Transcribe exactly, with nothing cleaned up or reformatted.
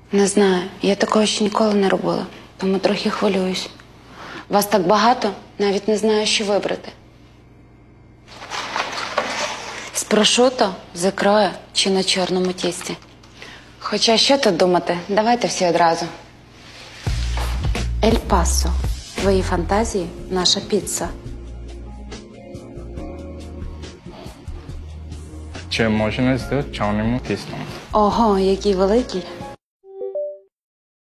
Не знаю, я такого ще ніколи не робила, тому трохи хвилююсь. Вас так багато, навіть не знаю, що вибрати. З прошуто, з ікрою чи на чорному тісті. Хоча що тут думати, давайте всі одразу. Ель Пасо. Твої фантазії – наша піца. Чи можна з чорним тістом? Ого, який великий.